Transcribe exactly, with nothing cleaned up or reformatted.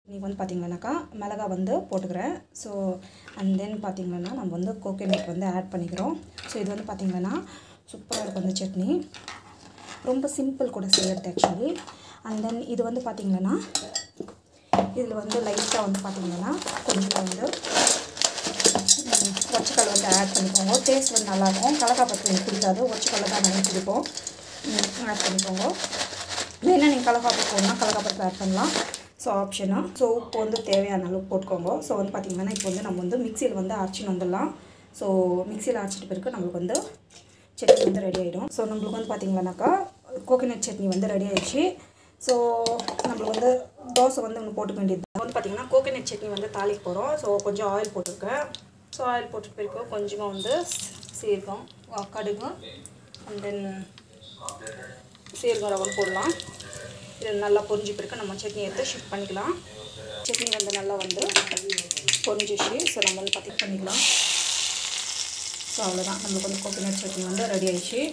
இன்றைக்கி வந்து பார்த்திங்கன்னாக்கா மிளகா வந்து போட்டுக்கிறேன். ஸோ அண்ட் தென் பார்த்திங்கன்னா நம்ம வந்து கோகோனட் வந்து ஆட் பண்ணிக்கிறோம். ஸோ இது வந்து பார்த்திங்கன்னா சூப்பராக இருக்கும் இந்த சட்னி. ரொம்ப சிம்பிள் கூட செய்யறது ஆக்சுவலி. அண்ட் தென் இது வந்து பார்த்திங்கன்னா இதில் வந்து லைட்டாக வந்து பார்த்திங்கன்னா கொஞ்சம் வந்து ஒச்சக்கடலை வந்து ஆட் பண்ணிக்கோங்க. டேஸ்ட் வந்து நல்லாயிருக்கும். கடலக்காய் பருப்பு எனக்கு பிடிக்காது, ஒச்சக்கடலை தான் எனக்கு பிடிக்கும். ஆட் பண்ணிக்கோங்க. வேணால் நீங்கள் கடலக்காய் பருப்பு போடணும்னா கடலக்காய் பருப்பு ஆட் பண்ணலாம். ஸோ ஆப்ஷனாக. ஸோ உப்பு வந்து தேவையான அளவு போட்டுக்கோங்க. ஸோ வந்து பார்த்திங்கன்னா இப்போ வந்து நம்ம வந்து மிக்சியில் வந்து அரைச்சின்னு வந்துடலாம். ஸோ மிக்சியில் அரைச்சிட்டு பிறகு நம்மளுக்கு வந்து சட்னி வந்து ரெடி ஆகிடும். ஸோ நம்மளுக்கு வந்து பார்த்திங்கன்னாக்கா கோகோனட் சட்னி வந்து ரெடி ஆகிடுச்சு. ஸோ நம்மளுக்கு வந்து தோசை வந்து ஒன்று போட்டுக்க வேண்டியது வந்து பார்த்திங்கன்னா கோகோனட் சட்னி வந்து தாளிக்க போகிறோம். ஸோ கொஞ்சம் ஆயில் போட்டிருக்கேன். ஸோ ஆயில் போட்டு பிறகு கொஞ்சமாக வந்து சீரகம், கடுகு அண்ட் தென் சீரகம் ரவை போடலாம். இது நல்லா பொரிஞ்சு பிறகு நம்ம சட்னி எடுத்து ஷிஃப்ட் பண்ணிக்கலாம். சட்னி வந்து நல்லா வந்து பொரிஞ்சிச்சு. ஸோ நம்ம வந்து பார்த்திங்க பண்ணிக்கலாம். ஸோ அவ்வளோதான், நம்மளுக்கு வந்து கோகோனட் சட்னி வந்து ரெடி ஆகிடுச்சு.